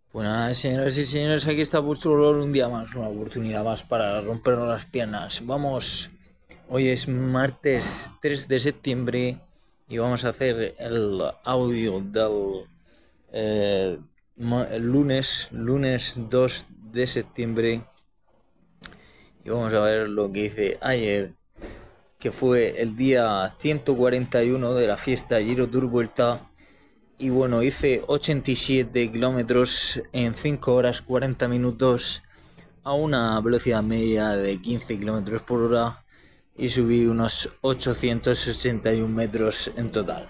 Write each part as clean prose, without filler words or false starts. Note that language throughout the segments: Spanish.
Pues nada, señoras y señores, aquí está vuestro olor un día más, una oportunidad más para rompernos las piernas. Vamos, hoy es martes 3 de septiembre y vamos a hacer el audio del lunes 2 de septiembre y vamos a ver lo que hice ayer, que fue el día 141 de la fiesta Giro Tour Vuelta. Y bueno, hice 87 kilómetros en 5 horas 40 minutos a una velocidad media de 15 kilómetros por hora y subí unos 881 metros en total.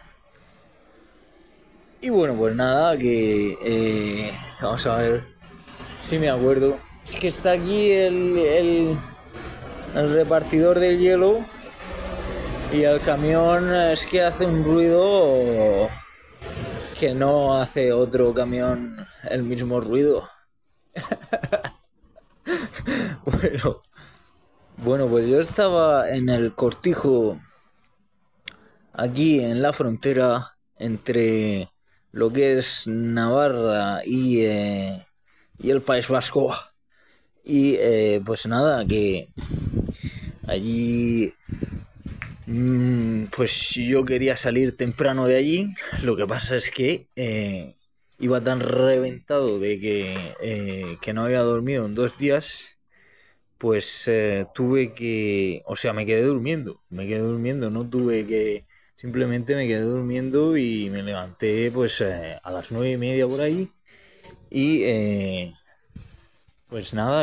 Y bueno, pues nada, que vamos a ver si me acuerdo. Es que está aquí el repartidor del hielo y el camión es que hace un ruido que no hace otro camión el mismo ruido. Bueno, pues yo estaba en el cortijo aquí en la frontera entre lo que es Navarra y el País Vasco. Y pues nada, que allí pues yo quería salir temprano de allí. Lo que pasa es que iba tan reventado de que no había dormido en 2 días. Pues tuve que, o sea, me quedé durmiendo, no tuve que, simplemente me quedé durmiendo y me levanté pues a las 9:30 por ahí y pues nada,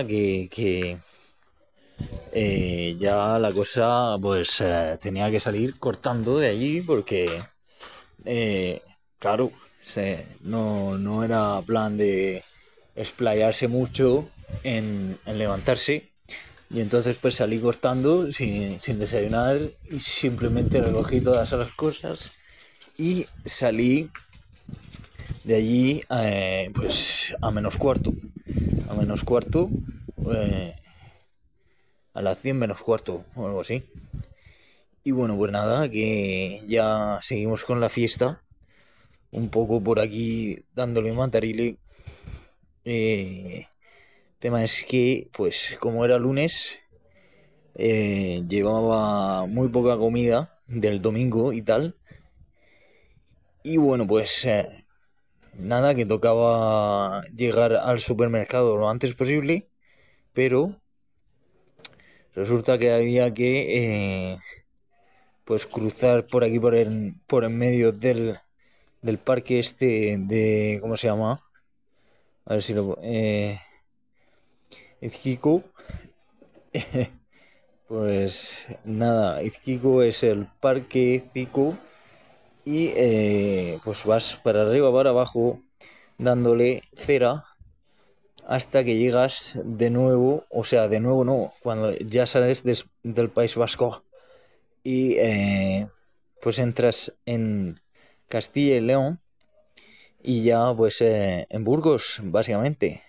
que ya la cosa pues tenía que salir cortando de allí porque, eh, claro, no era plan de explayarse mucho en levantarse. Y entonces pues salí cortando sin desayunar y simplemente recogí todas las cosas y salí de allí pues a menos cuarto. A menos cuarto, eh, a las 10 menos cuarto o algo así. Y bueno, pues nada, que ya seguimos con la fiesta. Un poco por aquí dándole mantarile. Tema es que, pues como era lunes, llevaba muy poca comida del domingo y tal. Y bueno, pues nada, que tocaba llegar al supermercado lo antes posible, pero resulta que había que pues cruzar por aquí por en medio del parque este de, ¿cómo se llama? A ver si lo... Izquico. Pues nada, Izquico es el parque Zico y pues vas para arriba, para abajo, dándole cera hasta que llegas de nuevo, o sea, de nuevo no, cuando ya sales del País Vasco y pues entras en Castilla y León y ya pues en Burgos, básicamente.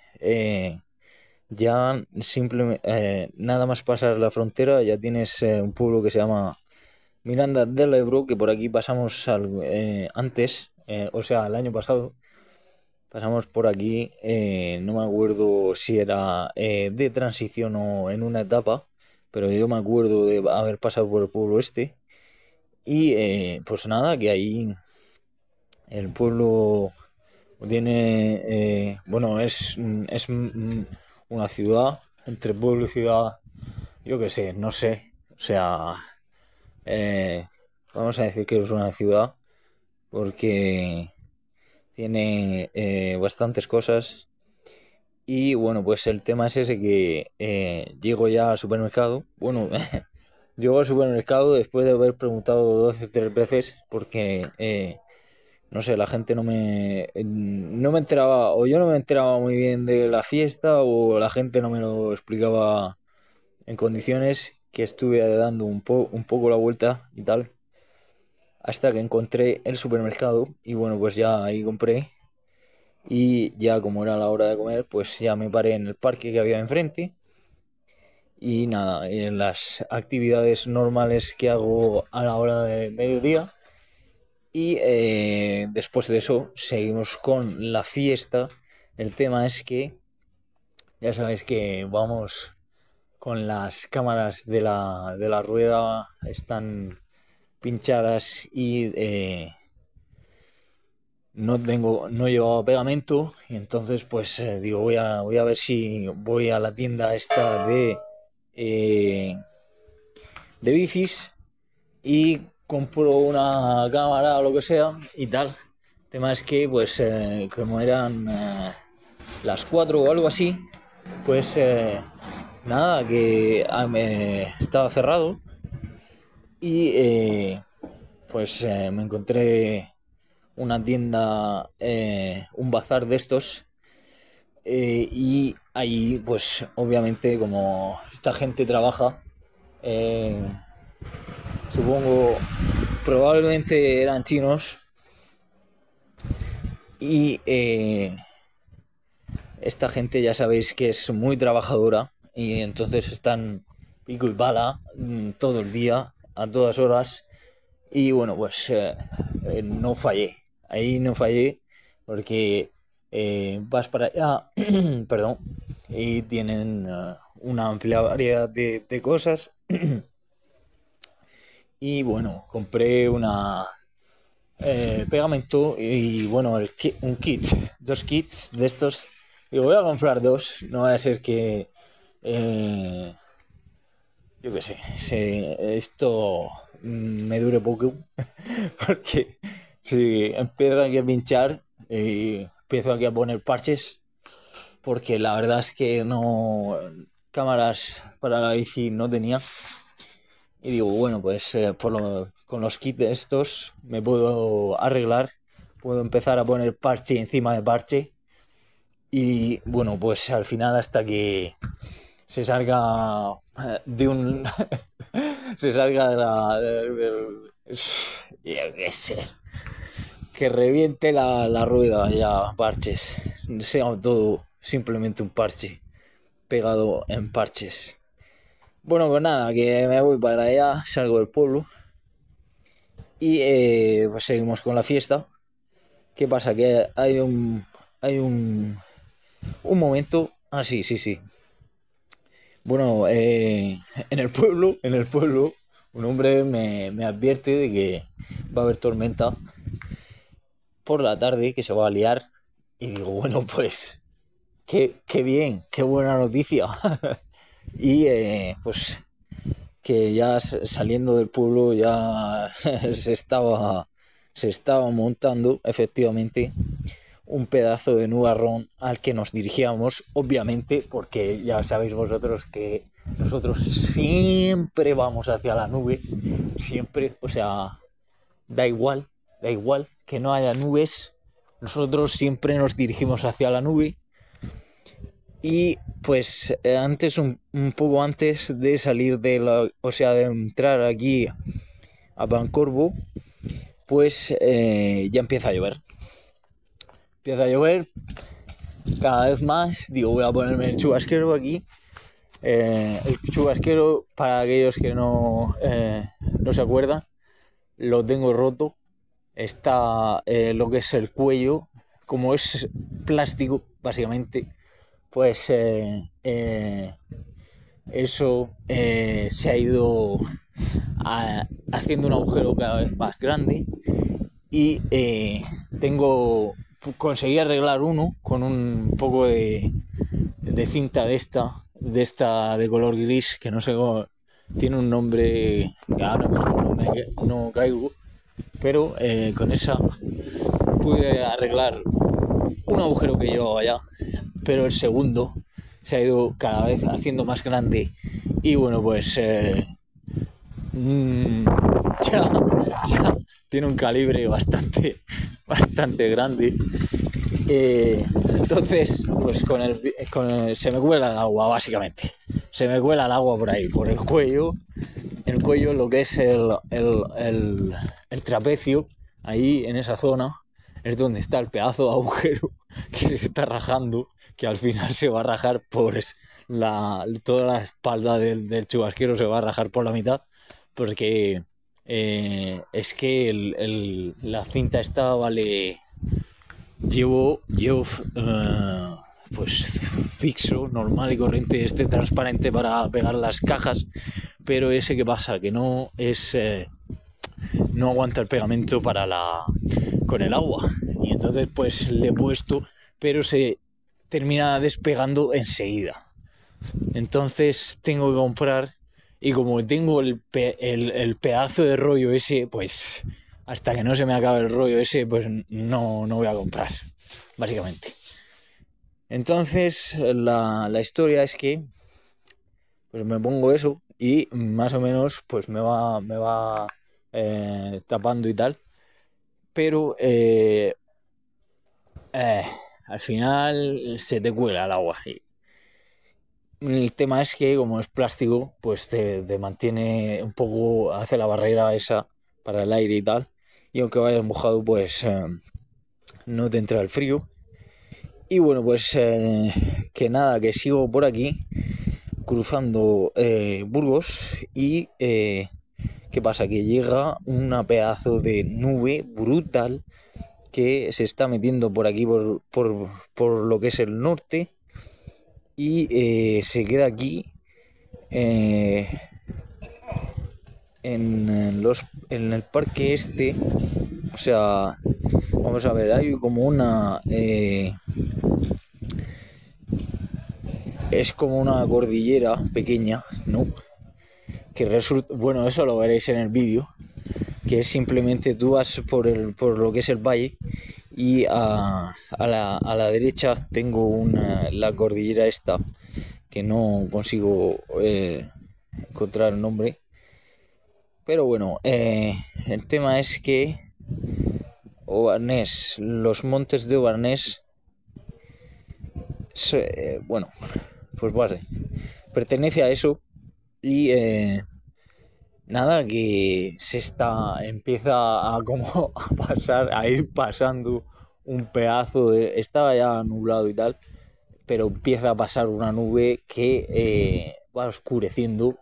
Ya simplemente, nada más pasar la frontera, ya tienes un pueblo que se llama Miranda del Ebro, que por aquí pasamos antes, o sea, el año pasado. Pasamos por aquí, no me acuerdo si era de transición o en una etapa, pero yo me acuerdo de haber pasado por el pueblo este. Y pues nada, que ahí el pueblo tiene, bueno, es una ciudad, entre pueblo y ciudad, yo qué sé, no sé. O sea, eh, vamos a decir que es una ciudad porque tiene bastantes cosas. Y bueno, pues el tema es ese que llego ya al supermercado. Bueno, llego al supermercado después de haber preguntado 12 tres veces porque, no sé, la gente no me enteraba, o yo no me enteraba muy bien de la fiesta, o la gente no me lo explicaba en condiciones, que estuve dando un poco la vuelta y tal, hasta que encontré el supermercado y bueno, pues ya ahí compré. Y ya como era la hora de comer, pues ya me paré en el parque que había enfrente. Y nada, en las actividades normales que hago a la hora de mediodía. Y después de eso seguimos con la fiesta El tema es que ya sabéis que vamos con las cámaras de la rueda, están pinchadas y no llevaba pegamento. Y entonces pues digo, voy a ver si voy a la tienda esta eh, de bicis y compro una cámara o lo que sea y tal. El tema es que pues como eran las 4 o algo así, pues nada, que estaba cerrado y pues me encontré una tienda, un bazar de estos, y ahí pues obviamente como esta gente trabaja, eh, supongo probablemente eran chinos y esta gente ya sabéis que es muy trabajadora y entonces están pico y pala todo el día, a todas horas. Y bueno, pues no fallé. Ahí no fallé porque vas para allá, perdón, y tienen una amplia variedad de cosas. Y bueno, compré una pegamento y bueno, un kit, dos kits de estos. Y voy a comprar dos, no va a ser que yo qué sé, esto me dure poco, porque si empiezo aquí a pinchar y empiezo aquí a poner parches, porque la verdad es que no, cámaras para la bici no tenía, y digo, bueno, pues con los kits estos me puedo arreglar, puedo empezar a poner parche encima de parche, y bueno, pues al final hasta que se salga de un se salga de la yo qué sé, que reviente la rueda ya, parches, sea todo simplemente un parche pegado en parches. Bueno, pues nada, que me voy para allá, salgo del pueblo y pues seguimos con la fiesta. ¿Qué pasa? Que hay un momento, sí, sí, sí. Bueno, en el pueblo, un hombre me advierte de que va a haber tormenta por la tarde, que se va a liar. Y digo, bueno, pues, qué bien, qué buena noticia. Y pues que ya saliendo del pueblo ya se estaba montando efectivamente un pedazo de nubarrón al que nos dirigíamos, obviamente, porque ya sabéis vosotros que nosotros siempre vamos hacia la nube, siempre, o sea, da igual que no haya nubes, nosotros siempre nos dirigimos hacia la nube. Y pues un poco antes de salir o sea, de entrar aquí a Pancorbo, pues ya empieza a llover. Empieza a llover cada vez más. Digo, voy a ponerme el chubasquero aquí. El chubasquero, para aquellos que no se acuerdan, lo tengo roto. Está lo que es el cuello, como es plástico, básicamente, pues eso se ha ido haciendo un agujero cada vez más grande y conseguí arreglar uno con un poco de cinta de esta de color gris, que no sé cómo, tiene un nombre que ahora mismo no caigo, pero con esa pude arreglar un agujero que llevaba ya, pero el segundo se ha ido cada vez haciendo más grande y bueno, pues ya, ya tiene un calibre bastante grande. Entonces, pues se me cuela el agua, básicamente. Se me cuela el agua por ahí, por el cuello. El cuello, lo que es el trapecio, ahí en esa zona, es donde está el pedazo de agujero que se está rajando, que al final se va a rajar por toda la espalda del chubasquero, se va a rajar por la mitad, porque es que la cinta esta llevo pues fixo, normal y corriente, transparente para pegar las cajas, pero ese que pasa, que no es no aguanta el pegamento con el agua, y entonces pues le he puesto, pero se termina despegando enseguida. Entonces tengo que comprar, y como tengo el pedazo de rollo ese, pues hasta que no se me acabe el rollo ese, pues no voy a comprar, básicamente. Entonces la historia es que pues me pongo eso y más o menos pues me va tapando y tal, pero al final se te cuela el agua. El tema es que como es plástico, pues te mantiene un poco, hace la barrera esa para el aire y tal, y aunque vayas mojado, pues no te entra el frío. Y bueno, pues que nada, que sigo por aquí cruzando Burgos y ¿qué pasa? Que llega una pedazo de nube brutal que se está metiendo por aquí, por lo que es el norte, y se queda aquí en el parque este. O sea, vamos a ver, hay como una es como una cordillera pequeña, ¿no? Que resulta, bueno, eso lo veréis en el vídeo, que es simplemente tú vas por lo que es el valle, y a la derecha tengo la cordillera esta, que no consigo encontrar el nombre. Pero bueno, el tema es que Obarnés, los montes de Obarnés, bueno, pues vale, pertenece a eso. Y nada, que empieza a como a ir pasando un pedazo estaba ya nublado y tal, pero empieza a pasar una nube que va oscureciendo,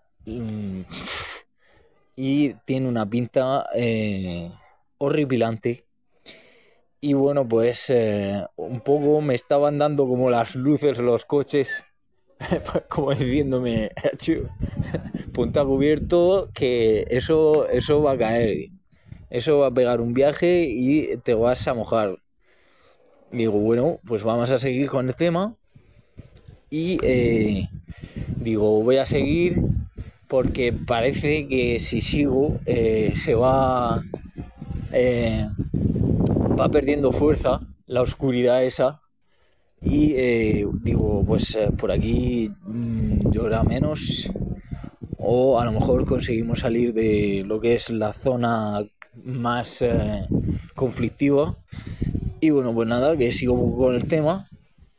y tiene una pinta horripilante. Y bueno, pues un poco me estaban dando como las luces los coches, como diciéndome, punta cubierto, que eso va a caer, eso va a pegar un viaje y te vas a mojar. Y digo, bueno, pues vamos a seguir con el tema. Y digo, voy a seguir porque parece que si sigo se va perdiendo fuerza la oscuridad esa. Y digo, pues por aquí llora menos, o a lo mejor conseguimos salir de lo que es la zona más conflictiva. Y bueno, pues nada, que sigo con el tema.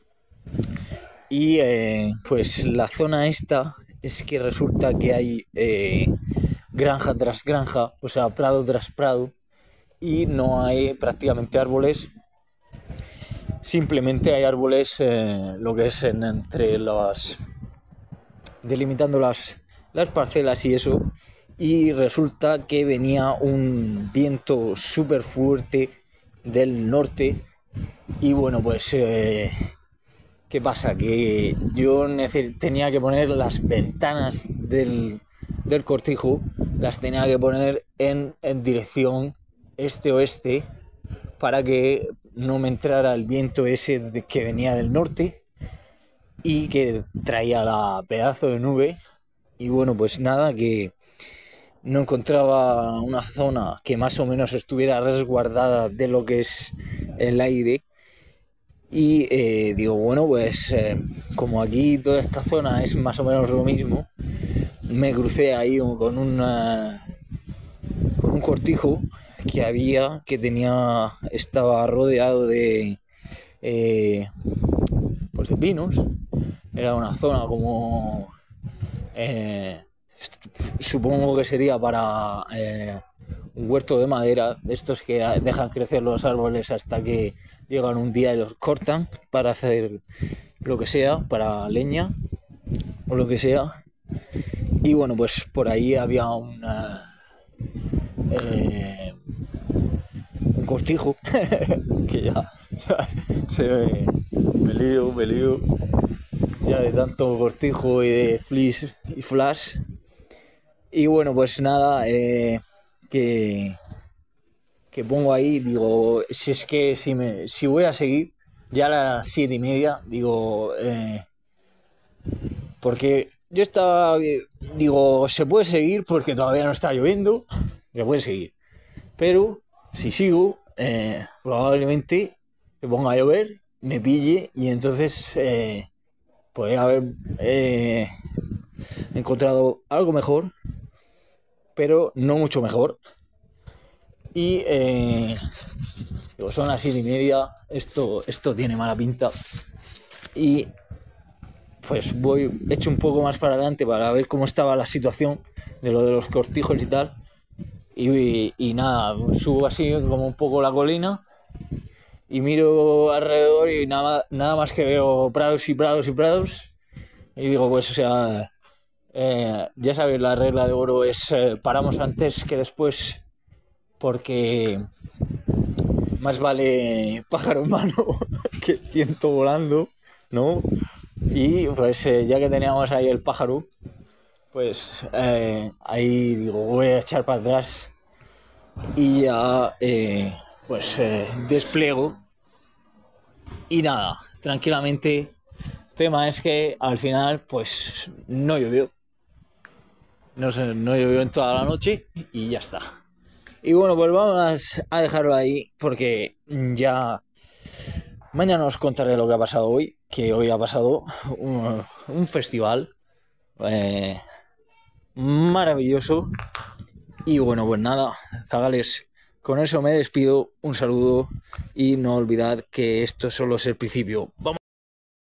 Y pues la zona esta es que resulta que hay granja tras granja, o sea, prado tras prado, y no hay prácticamente árboles. Simplemente hay árboles, lo que es entre delimitando las parcelas y eso. Y resulta que venía un viento súper fuerte del norte. Y bueno, pues ¿qué pasa? Que yo tenía que poner las ventanas del cortijo, las tenía que poner en dirección este-oeste, para que no me entrara el viento ese que venía del norte y que traía la pedazo de nube. Y bueno, pues nada, que no encontraba una zona que más o menos estuviera resguardada de lo que es el aire. Y digo, bueno, pues como aquí toda esta zona es más o menos lo mismo, me crucé ahí con un cortijo estaba rodeado de pues de pinos. Era una zona como supongo que sería para un huerto de madera, de estos que dejan crecer los árboles hasta que llegan un día y los cortan para hacer lo que sea, para leña o lo que sea. Y bueno, pues por ahí había un cortijo que ya Me lío ya de tanto cortijo y de fliss y flash. Y bueno, pues nada, que pongo ahí, digo, si es que si voy a seguir ya a las 7:30, digo, porque yo estaba, digo, se puede seguir porque todavía no está lloviendo, se puede seguir, pero si sigo, probablemente se ponga a llover, me pille y entonces podría haber encontrado algo mejor, pero no mucho mejor. Y digo, son las 7:30, esto tiene mala pinta. Y pues echo un poco más para adelante para ver cómo estaba la situación de lo de los cortijos y tal. Y nada, subo así como un poco la colina y miro alrededor y nada más que veo prados y prados y prados. Y digo, pues o sea, ya sabéis, la regla de oro es paramos antes que después, porque más vale pájaro en mano que ciento volando, ¿no? Y pues ya que teníamos ahí el pájaro, pues ahí digo, voy a echar para atrás y ya pues despliego y nada, tranquilamente. El tema es que al final pues no llovió, no llovió en toda la noche y ya está. Y bueno, pues vamos a dejarlo ahí porque ya mañana os contaré lo que ha pasado hoy, que hoy ha pasado un festival maravilloso. Y bueno, pues nada, zagales, con eso me despido, un saludo y no olvidad que esto solo es el principio. ¡Vamos!